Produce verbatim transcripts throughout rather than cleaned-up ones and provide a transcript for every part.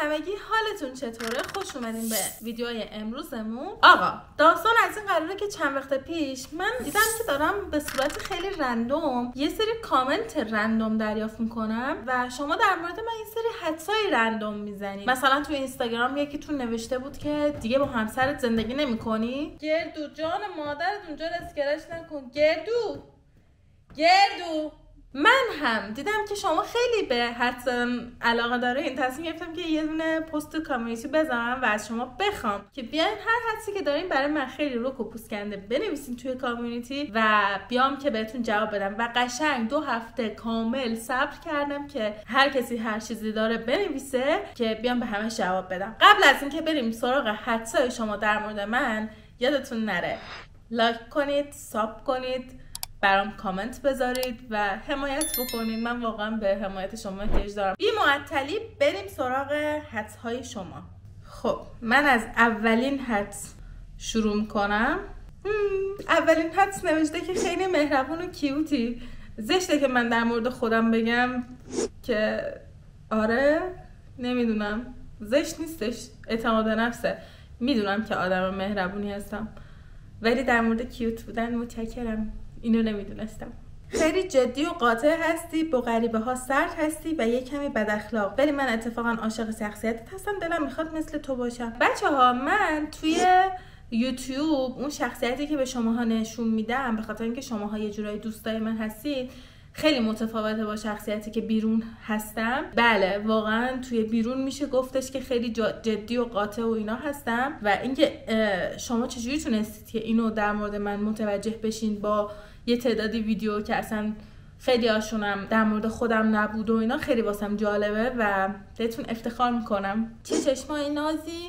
همگی، حالتون چطوره؟ خوش اومدین به ویدیوهای امروزمون. آقا داستان از این قراره که چند وقت پیش من دیدم که دارم به صورت خیلی رندوم یه سری کامنت رندوم دریافت میکنم و شما در مورد من این سری حدسای رندوم میزنید. مثلا تو اینستاگرام یکی تو نوشته بود که دیگه با همسرت زندگی نمیکنی؟ گردو جان مادرت اونجا اسکرش نکن. گردو گردو من هم دیدم که شما خیلی به حدسم علاقه داره، این تصمیم گرفتم که یه دونه پست کامیونیتی بذارم و از شما بخوام که بیاین هر حدسی که دارین برای من خیلی رک و پوسکنده بنویسین توی کامیونیتی و بیام که بهتون جواب بدم. و قشنگ دو هفته کامل صبر کردم که هر کسی هر چیزی داره بنویسه که بیام به همه جواب بدم. قبل از اینکه بریم سراغ حدسای شما در مورد من، یادتون نره لایک کنید، ساب کنید، برام کامنت بذارید و حمایت بکنید. من واقعا به حمایت شما احتیاج دارم. بی معطلی بریم سراغ حدس‌های شما. خب من از اولین حدس شروع میکنم. اولین حدس نوشته که خیلی مهربون و کیوتی. زشته که من در مورد خودم بگم که آره نمیدونم، زشت نیستش، اعتماد نفسه. میدونم که آدم مهربونی هستم ولی در مورد کیوت بودن متشکرم، اینو نمیدونستم. خیلی جدی و قاطع هستی، با غریبه ها سرد هستی و یه کمی بد اخلاق، ولی من اتفاقا عاشق شخصیتت هستم، دلم میخواد مثل تو باشم. بچه ها من توی یوتیوب اون شخصیتی که به شماها نشون میدم، به خاطر اینکه شماها یه جورایی دوستای من هستید، خیلی متفاوته با شخصیتی که بیرون هستم. بله واقعا توی بیرون میشه گفتش که خیلی جدی و قاطع و اینا هستم و اینکه شما چجوری تونستید که اینو در مورد من متوجه بشین با یه تعدادی ویدیو که اصلا خیلی هاشونم در مورد خودم نبود و اینا، خیلی واسم جالبه و بهتون افتخار میکنم. چه چشمای نازی،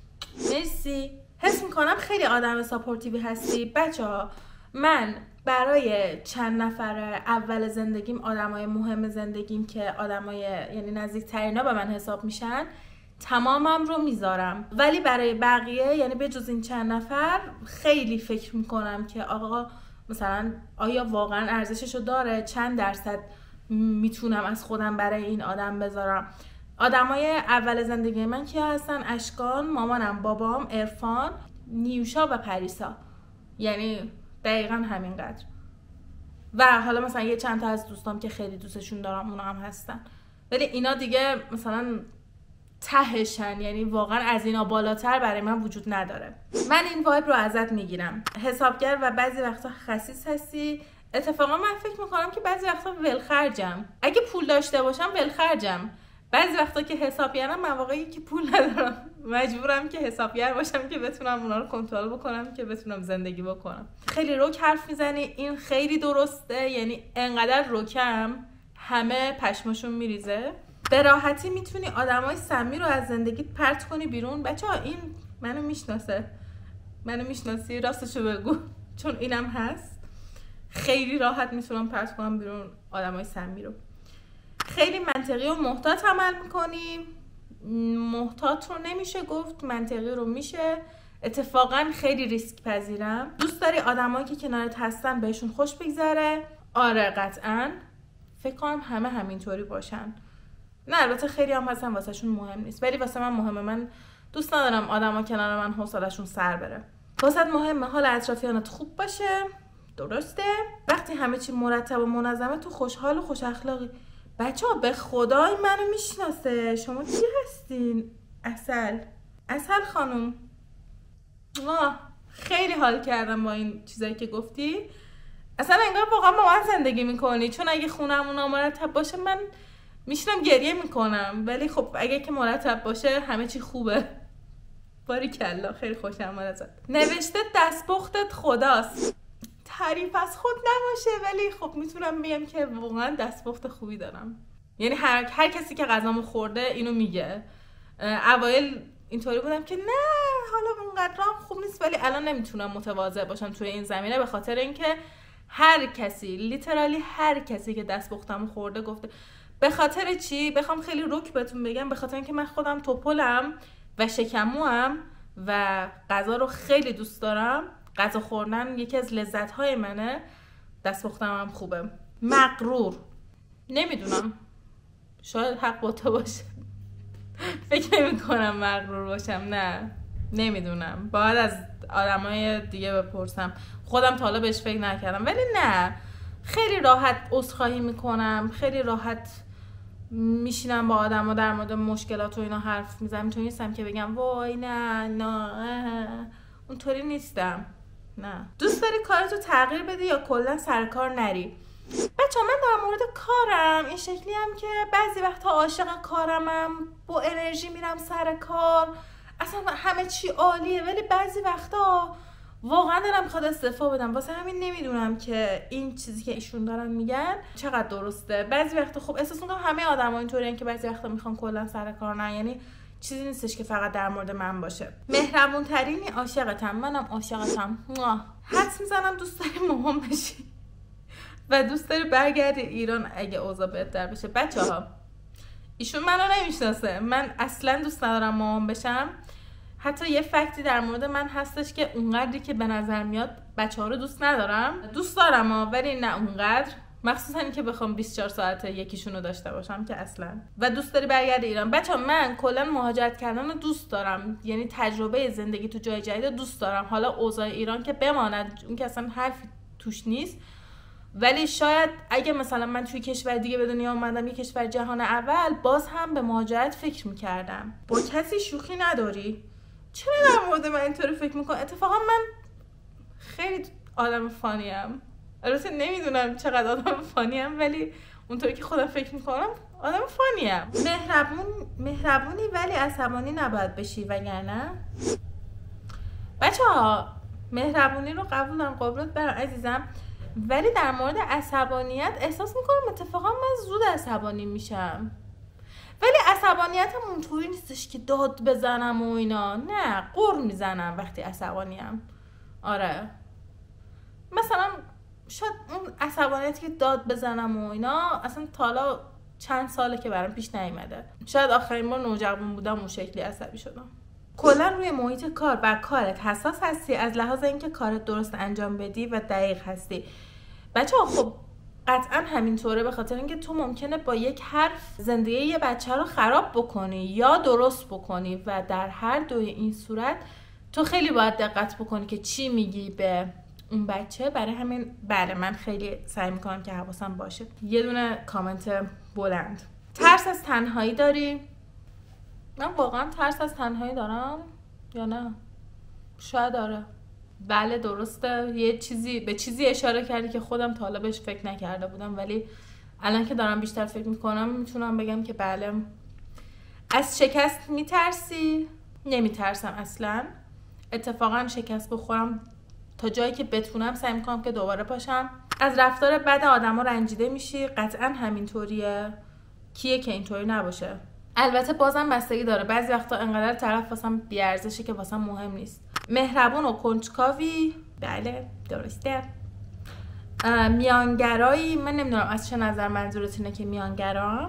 مرسی. حس میکنم خیلی آدم ساپورتیوی هستی. بچه ها من برای چند نفر اول زندگیم، آدمای مهم زندگیم که آدمای یعنی نزدیک ترینا به من حساب میشن، تمامم رو میذارم، ولی برای بقیه یعنی به جز این چند نفر خیلی فکر میکنم که آقا مثلا آیا واقعا ارزششو داره، چند درصد میتونم از خودم برای این آدم بذارم. آدمای اول زندگی من کیا هستن؟ اشکان، مامانم، بابام، عرفان، نیوشا و پریسا، یعنی دقیقا همینقدر. و حالا مثلا یه چند تا از دوستام که خیلی دوستشون دارم اونا هم هستن، ولی اینا دیگه مثلا تهشن، یعنی واقعا از اینا بالاتر برای من وجود نداره. من این وایب رو ازت میگیرم، حسابگر و بعضی وقتا خسیس هستی. اتفاقا من فکر میکنم که بعضی وقتا ولخرجم، اگه پول داشته باشم ولخرجم. بعضی وقتا که حسابگرم مواقعی که پول ندارم مجبورم که حسابگر باشم که بتونم اونا رو کنترل بکنم که بتونم زندگی بکنم. خیلی رک حرف میزنی، این خیلی درسته، یعنی انقدر رکم همه پشماشون میریزه. به راحتی میتونی آدمای سمی رو از زندگیت پرت کنی بیرون. بچه‌ها این منو میشناسه، منو میشناسی، راستشو بگو، چون اینم هست. خیلی راحت میتونم پرت کنم بیرون آدمای سمی رو. خیلی منطقی و محتاط عمل میکنی. محتاط رو نمیشه گفت، منطقی رو میشه. اتفاقا خیلی ریسک پذیرم. دوست داری آدمایی که کنارت هستن بهشون خوش بگذره؟ آره قطعا. فکر کنم همه همینطوری باشن. نه البته خیلی هم هستن واسه شون مهم نیست، ولی واسه من مهمه. من دوست ندارم آدما کنار من حوصله‌شون سر بره. واسه مهمه حال اطرافیانت خوب باشه. درسته؟ وقتی همه چی مرتب و منظمه تو خوشحال و خوش اخلاقی. بچه ها به خدای منو میشناسه. شما کی هستین؟ اصل اصل خانم. آه خیلی حال کردم با این چیزایی که گفتی. اصلا انگار واقعا با من زندگی میکنی، چون اگه خونمون نامرتب باشه من میشنم گریه میکنم، ولی خب اگه که مرتب باشه همه چی خوبه. باریکلا، خیلی خوشم اومد ازت. نوشته دستپختت خداست. تعریف از خود نباشه ولی خب میتونم بگم که واقعا دستپخت خوبی دارم. یعنی هر هر کسی که غذامو خورده اینو میگه. اوایل اینطوری بودم که نه حالا اونقدرام خوب نیست، ولی الان نمیتونم متواضع باشم توی این زمینه، به خاطر اینکه هر کسی، لیترالی هر کسی که دستپختمو خورده گفته. به خاطر چی؟ بخوام خیلی رک بهتون بگم، به خاطر اینکه من خودم توپلم و شکموام و غذا رو خیلی دوست دارم. غذا خوردن یکی از لذت‌های منه. دستپختم هم خوبه. مغرور، نمیدونم، شاید حق با تو باشه. فکر نمی کنم مغرور باشم. نه نمیدونم، باید از آدمای دیگه بپرسم، خودم تا حالا بهش فکر نکردم. ولی نه، خیلی راحت عذرخواهی میکنم، خیلی راحت میشینم با آدما در مورد مشکلات و اینا حرف میزنم. تو نیستم که بگم وای نه نه، اونطوری نیستم. نه. دوست داری کارتو تغییر بدی یا کلا سر کار نری؟ بچه من در مورد کارم این شکلی هم که بعضی وقتا عاشق کارمم، با انرژی میرم سر کار، اصلا همه چی عالیه، ولی بعضی وقتا واقعا دارم میخواد استعفا بدم. واسه همین نمیدونم که این چیزی که ایشون دارن میگن چقدر درسته. بعضی وقتا خب احساس میکنم همه آدما اینطورین که بعضی وقتا میخوان کلا سر کار نه، یعنی چیزی نیستش که فقط در مورد من باشه. مهربون ترینی، عاشقتم. منم عاشقتم. حدس میزنم دوست داری مامان بشی و دوست داری برگردی ایران اگه اوضاع بهتر بشه. بچه‌ها ایشون منو نمیشناسه، من اصلا دوست ندارم مامان بشم. حتی یه فکتی در مورد من هستش که اونقدری که به نظر میاد بچه‌ها رو دوست ندارم. دوست دارم ها، ولی نه اونقدر، مخصوصا این که بخوام بیست و چهار ساعت یکیشون رو داشته باشم که اصلا. و دوست داری برگردی ایران. بچه‌ها من کلا مهاجرت کردن رو دوست دارم، یعنی تجربه زندگی تو جای جدید دوست دارم. حالا اوضاع ایران که بماند، اون که اصلا حرفی توش نیست، ولی شاید اگه مثلا من توی کشور دیگه به دنیا اومدم، یه کشور جهان اول، باز هم به مهاجرت فکر میکردم. با کسی شوخی نداری؟ چرا در مورد من اینطوری فکر میکنم؟ اتفاقا من خیلی آدم فانیم. البته نمیدونم چقدر آدم فانیم، ولی اونطوری که خودم فکر میکنم آدم فانیم. مهربون مهربونی ولی عصبانی نباید بشی، وگرنه بچه‌ها مهربونی رو قبول دارم، قربونت برم عزیزم، ولی در مورد عصبانیت احساس میکنم اتفاقا من زود عصبانی میشم. ولی عصبانیتم اونطوری نیستش که داد بزنم و اینا، نه، قر میزنم وقتی عصبانیم. آره مثلا شاید اون عصبانیتی که داد بزنم و اینا اصلا تا حالا چند ساله که برام پیش نیومده. شاید آخرین بار نوجوان بودم اون شکلی عصبی شدم. کلا روی محیط کار و کارت حساس هستی از لحاظ اینکه کارت درست انجام بدی و دقیق هستی. بچه‌ها خب قطعا همینطوره، به خاطر اینکه تو ممکنه با یک حرف زندگی یه بچه رو خراب بکنی یا درست بکنی و در هر دوی این صورت تو خیلی باید دقت بکنی که چی میگی به اون بچه. برای همین بله من خیلی سعی میکنم که حواسم باشه. یه دونه کامنت بلند. ترس از تنهایی داری؟ من واقعا ترس از تنهایی دارم یا نه؟ شاید داره. بله درسته، یه چیزی به چیزی اشاره کردی که خودم تا حالا بهش فکر نکرده بودم، ولی الان که دارم بیشتر فکر میکنم میتونم بگم که بله. از شکست میترسی؟ نمیترسم اصلا. اتفاقا شکست بخورم تا جایی که بتونم سعی میکنم که دوباره پاشم. از رفتار بد آدما رنجیده میشی؟ قطعا همینطوریه. کیه که اینطوری نباشه؟ البته بازم بستگی داره، بعضی وقتا انقدر طرف واسم بی‌ارزشه که واسم مهم نیست. مهربون و کنجکاوی؟ بله درسته. میانگرایی؟ من نمیدونم از چه نظر منظورت اینه که میانگرام.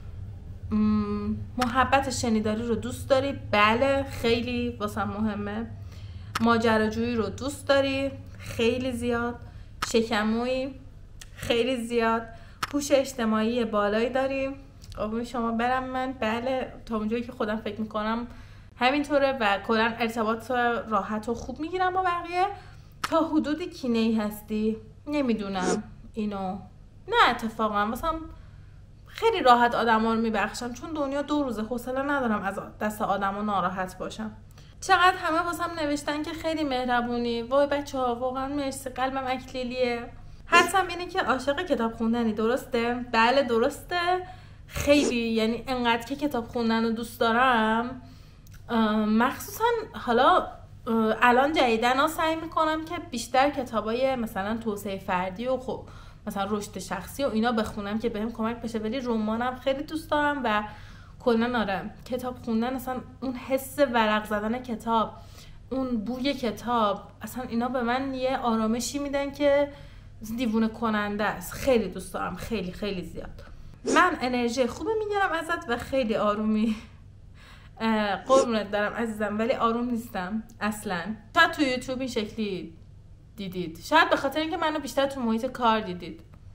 محبت شنیداری رو دوست داری؟ بله خیلی واسم مهمه. ماجراجویی رو دوست داری؟ خیلی زیاد. شکمویی؟ خیلی زیاد. هوش اجتماعی بالایی داری؟ قربون شما برم من بله تا اونجایی که خودم فکر میکنم همینطوره و کلا ارتباط راحت و خوب میگیرم با بقیه. تا حدودی کینه‌ای هستی؟ نمیدونم اینو. نه اتفاقا مثلا خیلی راحت آدما رو میبخشم، چون دنیا دو روزه، حوصله ندارم از دست آدما ناراحت باشم. چقدر همه واسم نوشتن که خیلی مهربونی. وای بچه‌ها واقعا مرسی، قلبم اکلیلیه. حدسم اینه که عاشق کتاب خوندنی، درسته؟ بله درسته. خیلی، یعنی انقدر که کتاب خوندن رو دوست دارم، مخصوصا حالا الان جدیدن سعی میکنم که بیشتر کتابای مثلا توسعه فردی و خب مثلا رشد شخصی و اینا بخونم که بهم کمک بشه، ولی رمانم خیلی دوست دارم و کلا آره کتاب خوندن، اصلا اون حس ورق زدن کتاب، اون بوی کتاب، اصلا اینا به من یه آرامشی میدن که دیوونه کننده است. خیلی دوست دارم، خیلی خیلی زیاد. من انرژی خوبه میگیرم ازت و خیلی آرومی. قربونت دارم عزیزم، ولی آروم نیستم اصلا. شاید تو یوتیوب این شکلی دیدید، شاید به خاطر اینکه منو بیشتر تو محیط کار دیدید.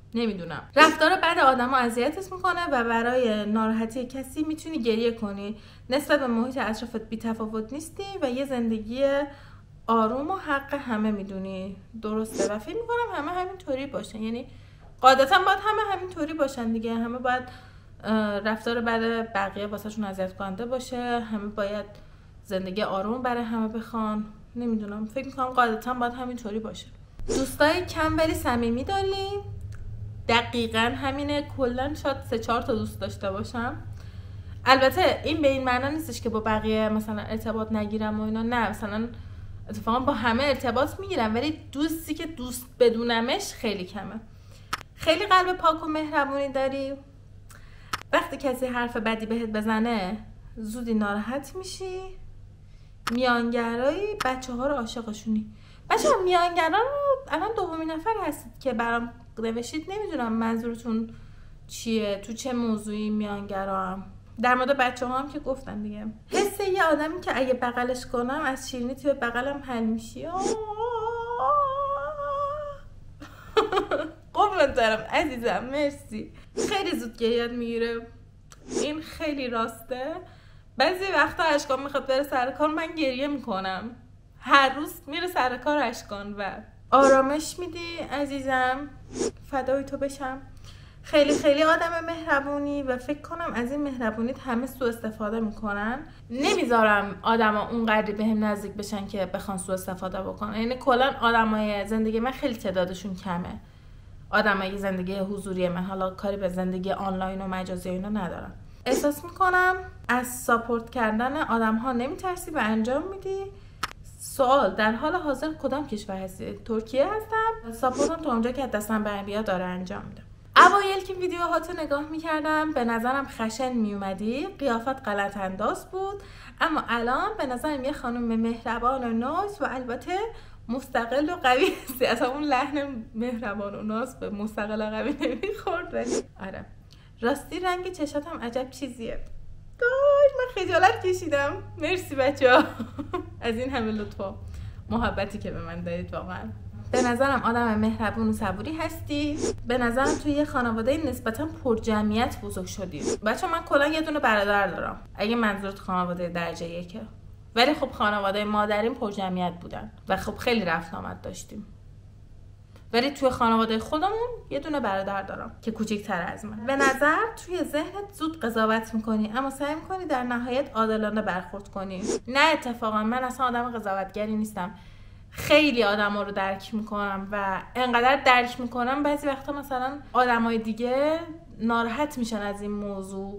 نمیدونم. رفتار بد آدمو اذیتت میکنه و برای ناراحتی کسی میتونی گریه کنی. نسبت به محیط اطرافت بی‌تفاوت نیستی و یه زندگی آروم و حق همه میدونی. درسته و فکر میکنم همه همینطوری باشن، یعنی قاعدتا باید همه همینطوری باشن دیگه. همه باید رفتار بد بقیه واسهشون اذیت کننده باشه، همه باید زندگی آروم برای همه بخوان. نمیدونم، فکر میکنم قاعدتا باید همینطوری باشه. دوستای کم ولی صمیمی داری؟ دقیقاً همینه. کلا شاید سه چهار تا دوست داشته باشم. البته این به این معنا نیستش که با بقیه مثلا ارتباط نگیرم و اینا، نه، مثلا اتفاقا با همه ارتباط میگیرم، ولی دوستی که دوست بدونمش خیلی کمه. خیلی قلب پاک و مهربونی داری؟ وقتی کسی حرف بدی بهت بزنه زودی ناراحت میشی؟ میانگرایی؟ بچه ها رو عاشقشونی؟ بچه ها میانگرا رو الان دومین نفر هستید که برام نوشید. نمیدونم منظورتون چیه، تو چه موضوعی میانگرا هم. در مورد بچه ها هم که گفتم دیگه. حس یه آدمی که اگه بغلش کنم از شیرینی توی بغلم حل میشی. قربونت دارم عزیزم، مرسی. خیلی زود گریت میگیره. این خیلی راسته. بعضی وقتا اشکام میخواد بره سر کار، من گریه میکنم. هر روز میره سر کار اشکان و آرامش میدی عزیزم، فدای تو بشم. خیلی خیلی آدم مهربونی و فکر کنم از این مهربونیت همه سوء استفاده میکنن. نمیذارم آدما اونقدر بهم نزدیک بشن که بخوان سوء استفاده بکنن. یعنی کلا آدمای زندگی من خیلی تعدادشون کمه. آدمای زندگی حضوری من، حالا کاری به زندگی آنلاین و مجازی اینا ندارم. احساس میکنم از ساپورت کردن آدم‌ها نمیترسی و انجام میدی. سوال: در حال حاضر کدام کشور هستی؟ ترکیه هستم. ساپورتم تا اونجا که دستم برمی بیاد داره انجام میدم. اوایل که ویدیوهاتو نگاه میکردم به نظرم خشن میومدی، قیافت غلط انداز بود، اما الان به نظرم یه خانم مهربان و ناز و البته مستقل و قوی هستی. اصلا اون لحن مهربان و ناز به مستقل و قوی نمیخورد، ولی آره. راستی رنگ چشاتم عجب چیزیه. دای من خجالت کشیدم. مرسی بچه‌ها از این همه لطفا محبتی که به من دارید. واقعا به نظرم آدم مهربون و صبوری هستی. به نظرم توی یه خانواده نسبتا پر جمعیت بزرگ شدی. بچه من کلا یه دونه برادر دارم، اگه منظورت خانواده درجه یکه، ولی خب خانواده مادریم پر جمعیت بودن و خب خیلی رفت آمد داشتیم. ولی توی خانواده خودمون یه دونه برادر دارم که کوچیک‌تر از من. به نظر توی ذهنت زود قضاوت میکنی، اما سعی میکنی در نهایت عادلانه برخورد کنی. نه اتفاقا من اصلا آدم قضاوتگری نیستم. خیلی آدما رو درک میکنم و انقدر درک میکنم بعضی وقتا مثلا آدمای دیگه ناراحت میشن از این موضوع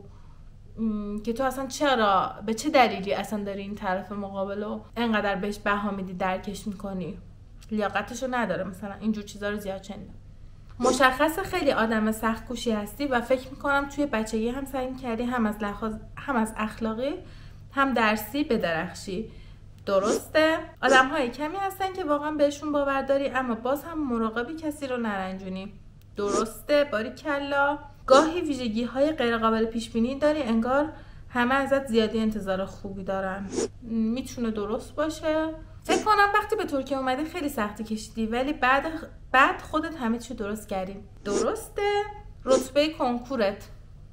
که تو اصلا چرا، به چه دلیلی اصلا داری این طرف مقابل رو انقدر بهش بها میدی، درکش میکنی، لیاقتشو نداره. مثلا اینجور چیزا رو زیاد شنیدم. مشخصه خیلی آدم سخت کوشی هستی و فکر میکنم توی بچگی هم سعی کردی هم از لحاظ هم از اخلاقی هم درسی بدرخشی. درسته؟ آدم های کمی هستن که واقعا بهشون باور داری، اما باز هم مراقبی کسی رو نرنجونی. درسته؟ باریکلا. گاهی ویژگی های غیر قابل پیش بینی داری، انگار همه ازت زیادی انتظار خوبی دارن. میتونه درست باشه. فکر کنم وقتی به ترکیه اومدی خیلی سختی کشیدی، ولی بعد بعد خودت همه چی درست کردی. درسته؟ رتبه کنکورت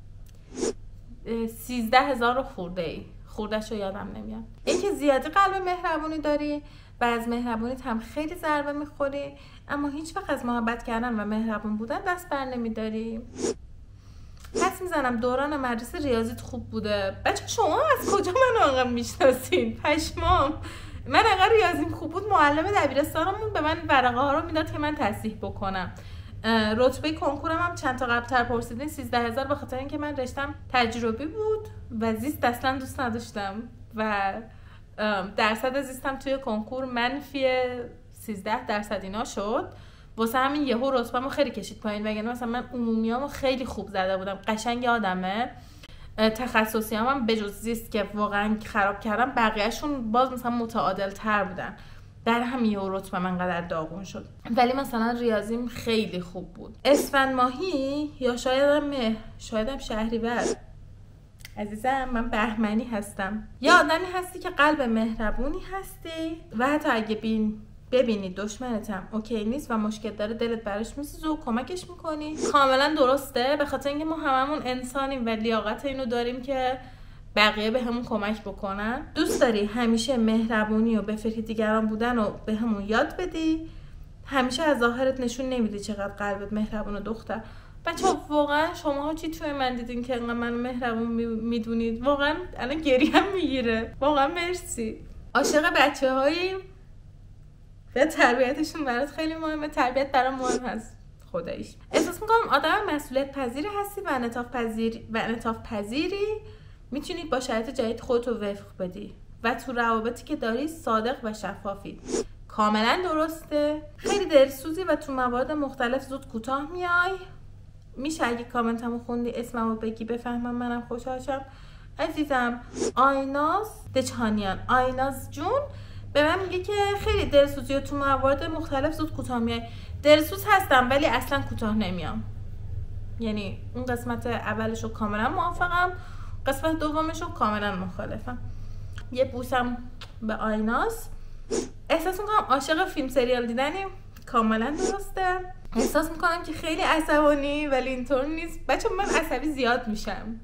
سیزده هزار خورده ای. خوردش رو یادم نمیاد. اینکه زیادی قلب مهربونی داری و از مهربونیت هم خیلی ضربه میخوری، اما هیچ وقت از محبت کردن و مهربون بودن دست بر نمیداری. حس میزنم دوران مدرسه ریاضیت خوب بوده. بچه شما از کجا من آنقدر میشناسین؟ پشمام. من اگر ریاضیم خوب بود معلم دبیرستانمون به من ورقه ها رو میداد که من تصحیح بکنم. رتبه کنکورم هم چند تا قبل‌تر پرسیدین سیزده هزار، به خاطر اینکه من رشتم تجربی بود و زیست اصلا دوست نداشتم و درصد زیستم توی کنکور منفی سیزده درصد اینا شد. واسه همین یهو رتبه‌مو خیلی کشید پایین، وگرنه مثلا من عمومیامو خیلی خوب زده بودم. قشنگ یادمه تخصصی هم, هم بجز زیست که واقعا خراب کردم بقیه‌شون باز مثلا متعادل تر بودن. در همین یه رتبه من قدر داغون شد. ولی مثلا ریاضیم خیلی خوب بود. اسفند ماهی یا شایدم مه شایدم شهریور. عزیزم من بهمنی هستم. یه آدمی هستی که قلب مهربونی هستی و حتی اگه بین ببینی دشمنت هم اوکی نیست و مشکل داره، دلت براش میسوزه و کمکش میکنی، کاملا درسته، به خاطر اینکه ما هممون انسانیم و لیاقت اینو داریم که بقیه به همون کمک بکنن. دوست داری همیشه مهربونی و به فکر دیگران بودن و به همون یاد بدی، همیشه از ظاهرت نشون نمیدی چقدر قلبت مهربونه دختر. بچه ها واقعا شماها چی توی من دیدین که انقدر منو مهربون میدونید؟ واقعا الان گریم میگیره. واقعا مرسی. عاشق بچه هایی و تربیتشون برات خیلی مهمه. تربیت برام مهم هست خداییش. احساس میکنم آدم مسئولیت پذیر هستی و انعطاف پذیر و انعطاف پذیری، میتونی با شرایط جدید خودت رو وفق بدی و تو روابطی که داری صادق و شفافی. کاملا درسته. خیلی دلسوزی و تو موارد مختلف زود کوتاه میای. میشه اگه کامنتمو خوندی اسممو بگی بفهمم منم خوشحال شم. عزیزم آیناز دچانیان، آیناز جون به من میگه که خیلی دلسوزی و تو موارد مختلف زود کوتاه میای. دلسوز هستم ولی اصلا کوتاه نمیام. یعنی اون قسمت اولشو کاملا موافقم، قسمت دومشو کاملا مخالفم. یه بوسم به آیناز. احساس میکنم عاشق فیلم سریال دیدنی. کاملا درسته. احساس میکنم که خیلی عصبانی ولی اینطور نیست. بچه من عصبی زیاد میشم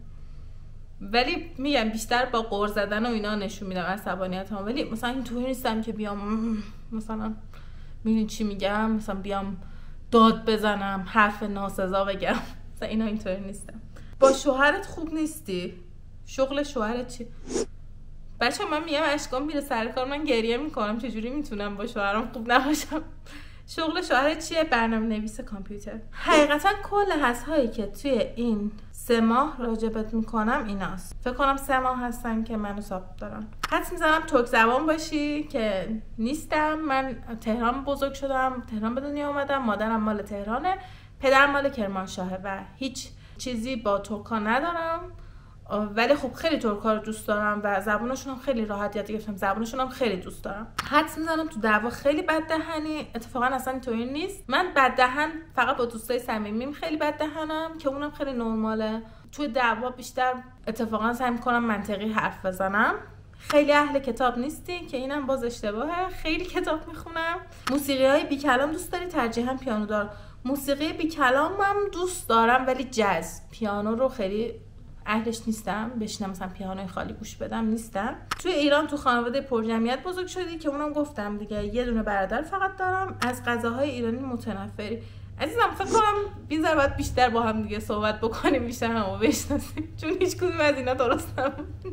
ولی میگم بیشتر با غر زدن و اینا نشون میدم عصبانیتم، ولی مثلا اینطوری نیستم که بیام مثلا میدونی چی میگم، مثلا بیام داد بزنم حرف ناسزا بگم، مثلا اینا اینطوری نیستم. با شوهرت خوب نیستی؟ شغل شوهرت چی؟ بچه من میگم اشکام میره سر کار من گریه میکنم، چجوری میتونم با شوهرم خوب نباشم؟ شغل شوهرت چیه؟ برنامه نویس کامپیوتر. حقیقتا کل حسهایی که توی این سه ماه راجبت میکنم ایناست. فکر کنم سه ماه هستن که منو ساب دارن. حدس میزنم ترک زبان باشی که نیستم. من تهران بزرگ شدم، تهران به دنیا اومدم، مادرم مال تهرانه، پدرم مال کرمانشاهه و هیچ چیزی با ترکا ندارم، ولی خب خیلی ترکا رو دوست دارم و زبانشون هم خیلی راحت یاد گرفتم، زبانشون هم خیلی دوست دارم. حدس میزنم تو دعوا خیلی بد دهنی، اتفاقا اصلا اینطوری نیست. من بد دهن فقط با دوستای صمیمیم خیلی بد دهنم که اونم خیلی نرماله. توی دعوا بیشتر اتفاقا سعی میکنم منطقی حرف بزنم. خیلی اهل کتاب نیستی که اینم باز اشتباهه. خیلی کتاب میخونم. موسیقی های بی کلام دوست داری؟ ترجیحاً پیانو دار. موسیقی بی کلام هم دوست دارم ولی جاز. پیانو رو خیلی اهلش نیستم، بشینم مثلا پیانوی خالی گوش بدم نیستم. توی ایران تو خانواده پرجمعیت بزرگ شدی که اونم گفتم دیگه، یه دونه برادر فقط دارم. از غذاهای ایرانی متنفری. عزیزم فکر کنم بیزار باید بیشتر با هم دیگه صحبت بکنیم، بیشتر همو بشناسیم، چون هیچ کدوم از اینا درست نبود.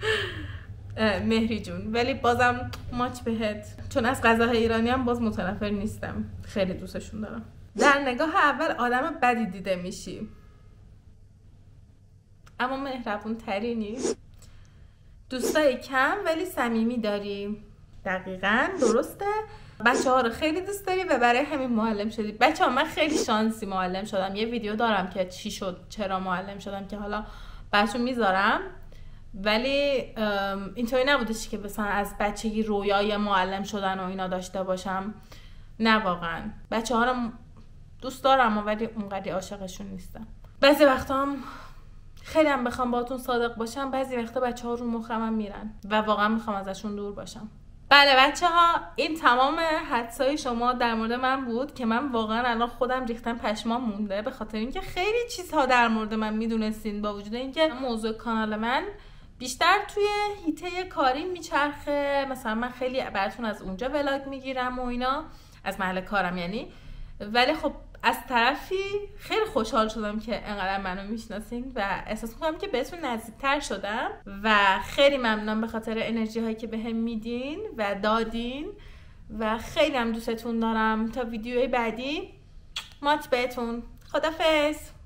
مهری جون، ولی بازم ماچ بهت، چون از غذاهای ایرانی هم باز متنفر نیستم، خیلی دوستشون دارم. در نگاه اول آدم بدی دیده میشی اما مهربون ترینی. دوستای کم ولی صمیمی داری. دقیقاً درسته. بچه ها رو خیلی دوست داری و برای همین معلم شدی. بچه ها من خیلی شانسی معلم شدم. یه ویدیو دارم که چی شد چرا معلم شدم که حالا براتون میذارم، ولی اینطوری نبودش که مثلا از بچگی رویای معلم شدن و اینا داشته باشم. نه واقعا بچه ها رو دوست دارم ولی اونقدر عاشقشون نیستم. بعضی وقتا هم خیلی هم بخوام باهاتون صادق باشم، بعضی وقتا بچه‌ها رو مخمم میرن و واقعا میخوام ازشون دور باشم. بله بچه‌ها، این تمام حدسای شما در مورد من بود که من واقعا الان خودم ریختم پشمام مونده، به خاطر اینکه خیلی چیزها در مورد من میدونستین، با وجود اینکه موضوع کانال من بیشتر توی حیطه کاری میچرخه. مثلا من خیلی براتون از اونجا ولاگ میگیرم و اینا، از محل کارم یعنی، ولی خب از طرفی خیلی خوشحال شدم که انقدر منو میشناسین و احساس میکنم که بهتون نزدیکتر شدم و خیلی ممنونم به خاطر انرژی هایی که بهم میدین و دادین و خیلی هم دوستتون دارم. تا ویدیوی بعدی مات بهتون. خدافظ.